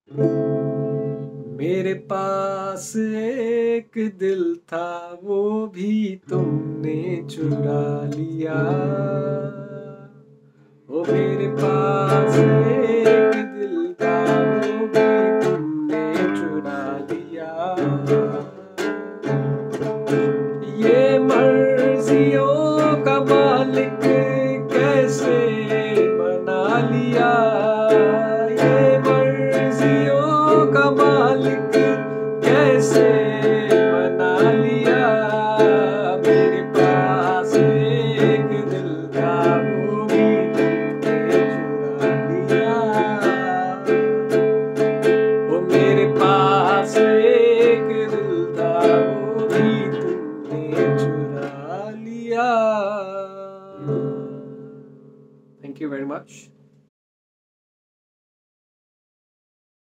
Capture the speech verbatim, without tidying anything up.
मेरे पास एक दिल था वो भी तुमने चुरा लिया। ओ मेरे पास एक